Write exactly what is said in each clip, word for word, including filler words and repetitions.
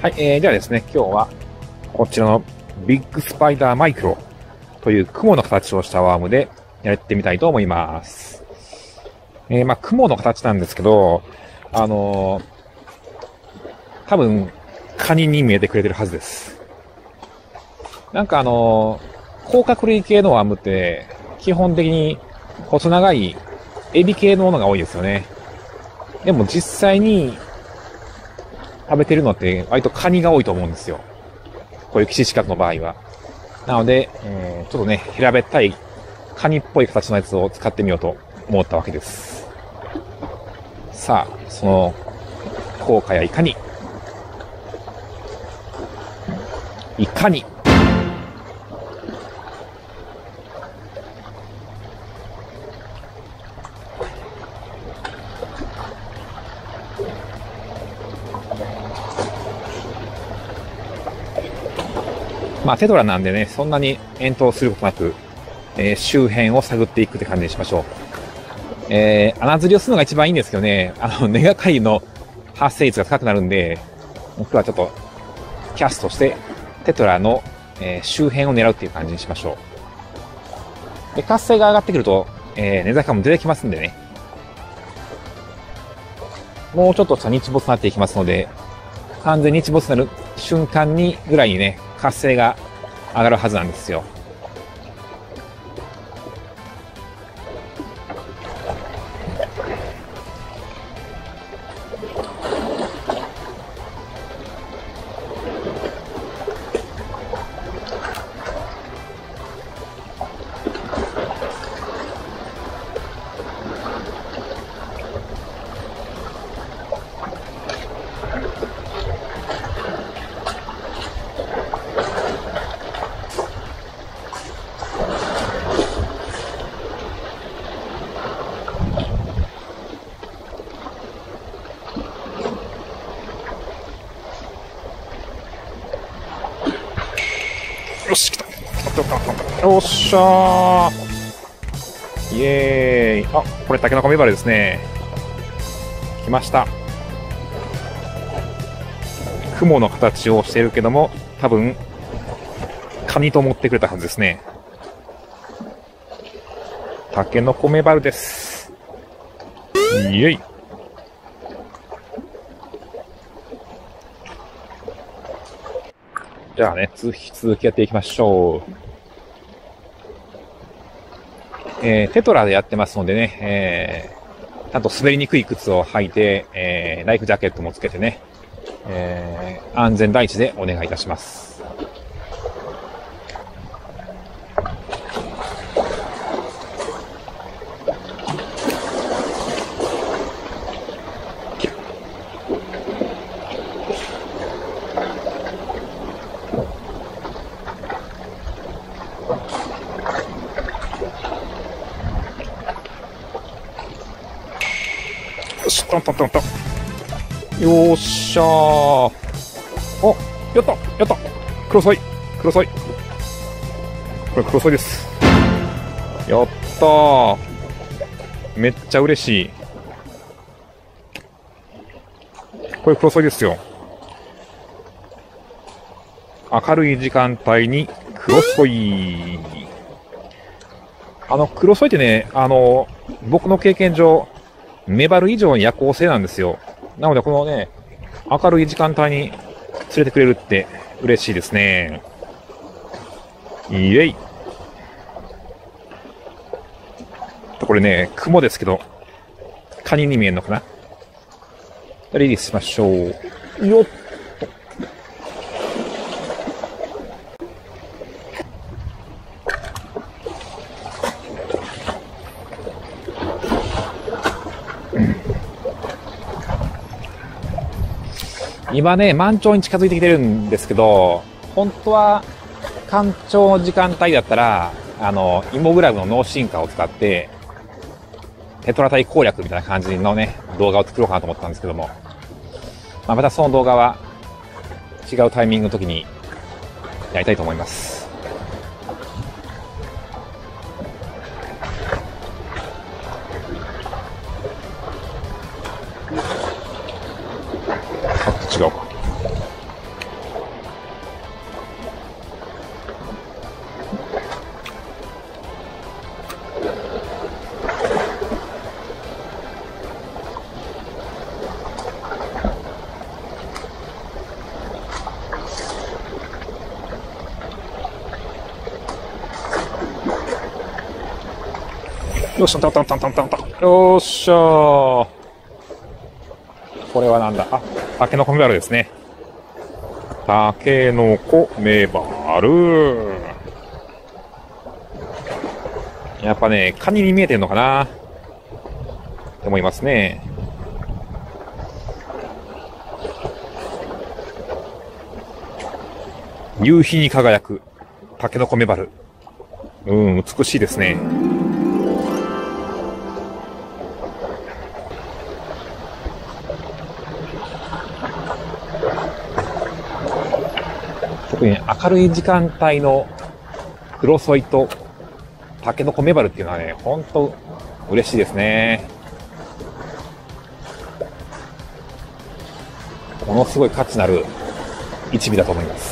はい、えー、ではですね、今日はこちらのビッグスパイダーマイクロという雲の形をしたワームでやってみたいと思います。えー、まあ雲の形なんですけど、あのー、多分カニに見えてくれてるはずです。なんかあのー、甲殻類系のワームって基本的に細長いエビ系のものが多いですよね。でも実際に食べてるのって割とカニが多いと思うんですよ。こういう基地近くの場合は。なので、えー、ちょっとね、平べったいカニっぽい形のやつを使ってみようと思ったわけです。さあ、その効果やいかにいかにまあテトラなんでね、そんなに遠投することなく、えー、周辺を探っていくって感じにしましょう。えー、穴釣りをするのが一番いいんですけどね、あの、根がかりの発生率が高くなるんで、僕はちょっと、キャストして、テトラの、えー、周辺を狙うっていう感じにしましょう。で、活性が上がってくると、えー、根坂も出てきますんでね。もうちょっとした日没になっていきますので、完全に日没になる瞬間にぐらいにね、活性が上がるはずなんですよ。よし、来た。よっしゃー。イエーイ。あ、これタケノコメバルですね。来ました。雲の形をしているけども、多分カニと思ってくれたはずですね。タケノコメバルです。イエイ。じゃあね、続き、続きやっていきましょう。えー、テトラでやってますのでね、えー、ちゃんと滑りにくい靴を履いて、えー、ライフジャケットもつけてね、えー、安全第一でお願いいたします。よし、トントントントン。よっしゃー。お、やったやったクロソイクロソイこれクロソイです。やったー。めっちゃ嬉しい。これクロソイですよ。明るい時間帯にクロソイ。あの、クロソイってね、あの、僕の経験上、メバル以上に夜行性なんですよ。なのでこのね、明るい時間帯に連れてくれるって嬉しいですね。イエイ。これね、雲ですけど、カニに見えるのかな。リリースしましょう。よっ。今ね、満潮に近づいてきてるんですけど、本当は干潮の時間帯だったら、あの、イモグラムの脳進化を使って、テトラタイ攻略みたいな感じのね、動画を作ろうかなと思ったんですけども、まあ、またその動画は違うタイミングの時にやりたいと思います。あ、違うか。 よっしゃ、たたたたたた。よっしゃー。これはなんだ。あ、タケノコメバルですね。タケノコメバル。やっぱね、カニに見えてるのかなって思いますね。夕日に輝くタケノコメバル。うん、美しいですね。特に明るい時間帯のクロソイとタケノコメバルっていうのはね、ほんと嬉しいですね。ものすごい価値のある一尾だと思います。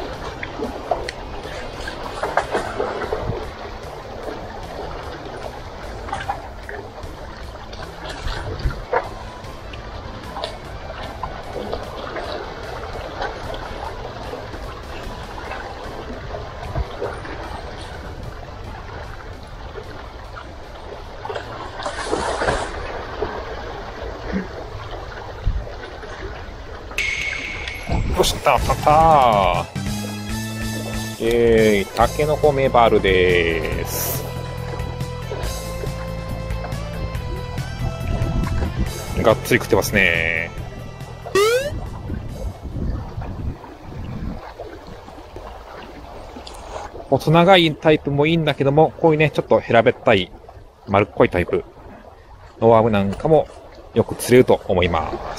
よし、たたたえー、タケノコメバルです。がっつり食ってますね。細長いタイプもいいんだけども、こういうね、ちょっと平べったい丸っこいタイプのワームなんかもよく釣れると思います。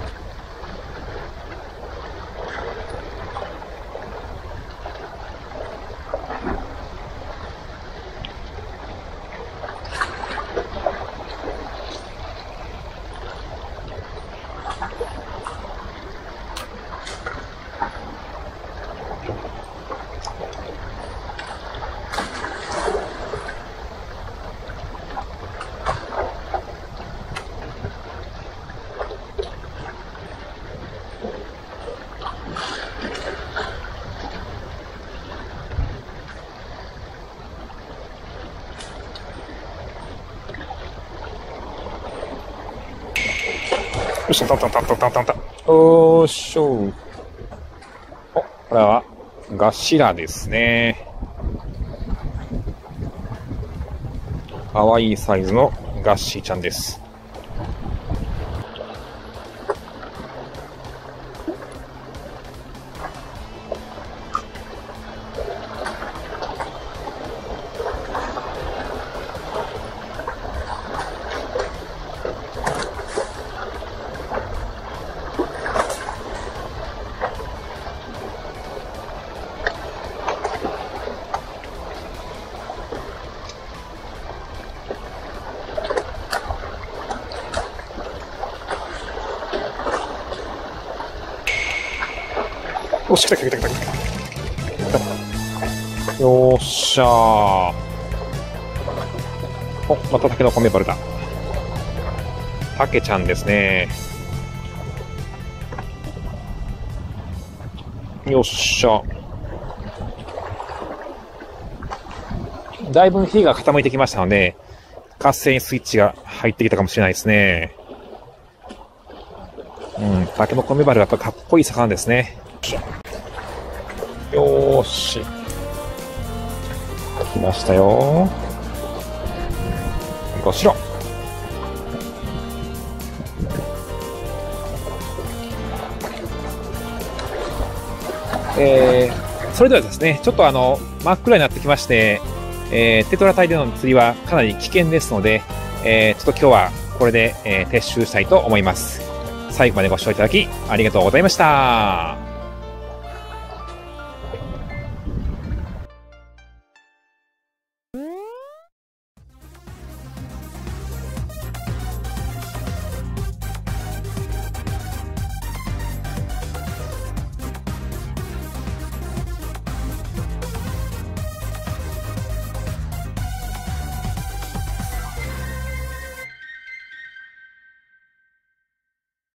よし、たたたたたたた。おーしょー。お、これはガシラですね。かわいいサイズのガッシーちゃんです。おし、来た来た来た来た来た。よっしゃー。お、またタケノコメバルだ。タケちゃんですね。よっしゃ。だいぶ火が傾いてきましたので、活性スイッチが入ってきたかもしれないですね。うん、タケノコメバルはやっぱかっこいい魚ですね。よーし。来ましたよ。ごしろ。えー、それではですね、ちょっとあの、真っ暗になってきまして、えー、テトラ帯での釣りはかなり危険ですので、えー、ちょっと今日はこれで、えー、撤収したいと思います。最後までご視聴いただきありがとうございました。